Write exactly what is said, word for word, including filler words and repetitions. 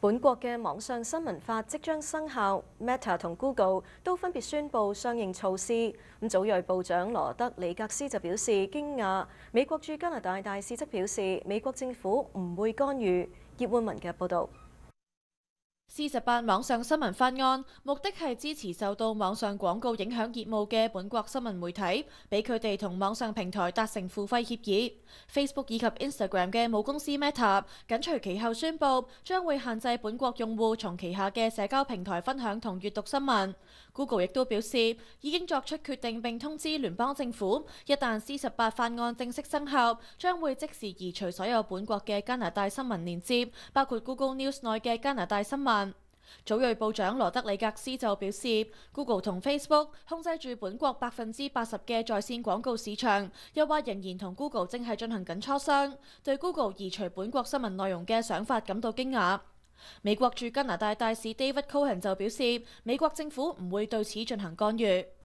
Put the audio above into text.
本國嘅網上新聞法即將生效 ，Meta 同 Google 都分別宣布相應措施。咁祖裔部長羅德里格斯就表示驚訝，美國駐加拿大大使則表示美國政府唔會干預。葉婉文嘅報導。 C 十八網上新聞法案目的係支持受到網上廣告影響業務嘅本國新聞媒體，俾佢哋同網上平台達成付費協議。Facebook 以及 Instagram 嘅母公司 Meta 緊隨其後宣布，將會限制本國用戶從旗下嘅社交平台分享同閱讀新聞。Google 亦都表示已經作出決定並通知聯邦政府，一旦 C 十八法案正式生效，將會即時移除所有本國嘅加拿大新聞連接，包括 Google News 內嘅加拿大新聞。祖裔部長羅德里格斯就表示 ，Google 同 Facebook 控制住本國百分之八十嘅在線廣告市場，又話仍然同 Google 正係進行緊磋商，對 Google 移除本國新聞內容嘅想法感到驚訝。美國駐加拿大大使 David Cohen 就表示，美國政府唔會對此進行干預。